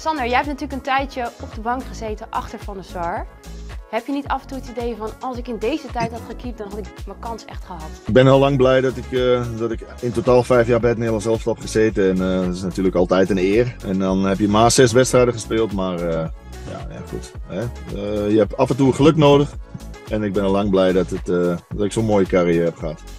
Sander, jij hebt natuurlijk een tijdje op de bank gezeten achter Van der Sar. Heb je niet af en toe het idee van, als ik in deze tijd had gekiept, dan had ik mijn kans echt gehad? Ik ben heel lang blij dat ik in totaal 5 jaar bij het Nederlands elftal heb gezeten. En dat is natuurlijk altijd een eer. En dan heb je maar 6 wedstrijden gespeeld, maar ja, goed. Hè? Je hebt af en toe geluk nodig. En ik ben al lang blij dat ik zo'n mooie carrière heb gehad.